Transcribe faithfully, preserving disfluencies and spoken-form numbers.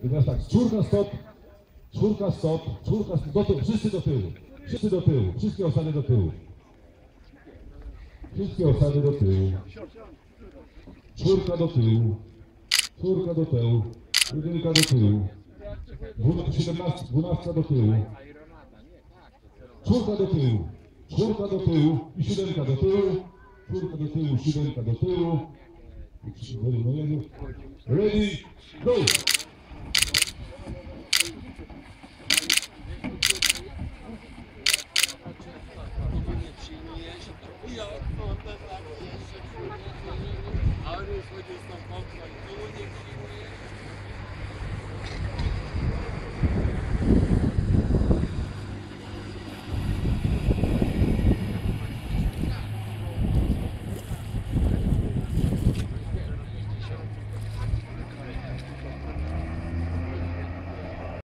I teraz tak, czwórka stop, czwórka stop, czwórka stop, do tyłu, wszyscy do tyłu, wszyscy do tyłu, wszystkie osady do tyłu. Wszystkie osady do tyłu. Czwórka do tyłu, czwórka do tyłu, jedynka do tyłu, siedemnastka, dwunastka do tyłu, czwórka do tyłu, czwórka do tyłu i siódemka do tyłu, czwórka do tyłu, siódemka do tyłu. Ready, go!